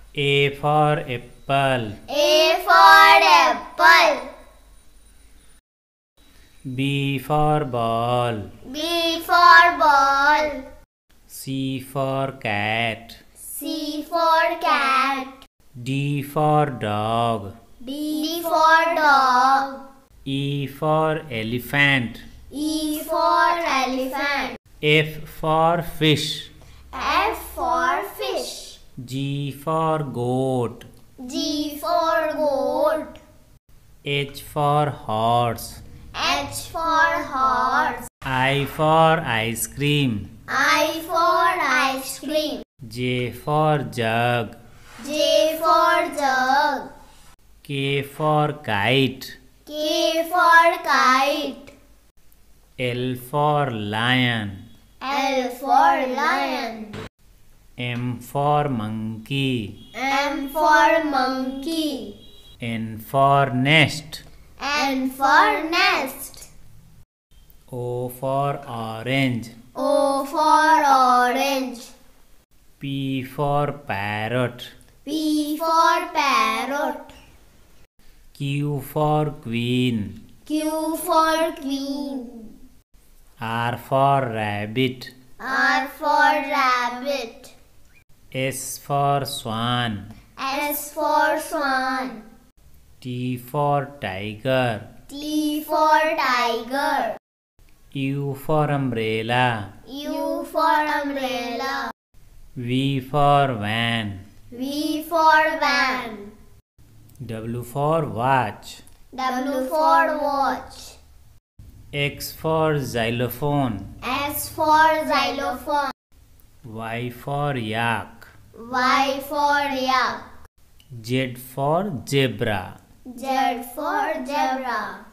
A for apple. A for apple. B for ball. B for ball. C for cat. C for cat. D for dog. D for dog. E for elephant. E for elephant. F for fish. F for fish. G for goat. G for goat. H for horse. H for horse. I for ice cream. I for ice cream. J for jug. J for jug. K for kite. K for kite. L for lion. L for lion. M for monkey. M for monkey. N for nest. N for nest. O for orange. O for orange. P for parrot. P for parrot. Q for queen. Q for queen. R for rabbit. R for rabbit. S for swan. S for swan. T for tiger. T for tiger. U for umbrella. U for umbrella. V for van. V for van. W for watch. W for watch. X for xylophone. S for xylophone. Y for yak. Y for yak. Z for zebra. Z for zebra.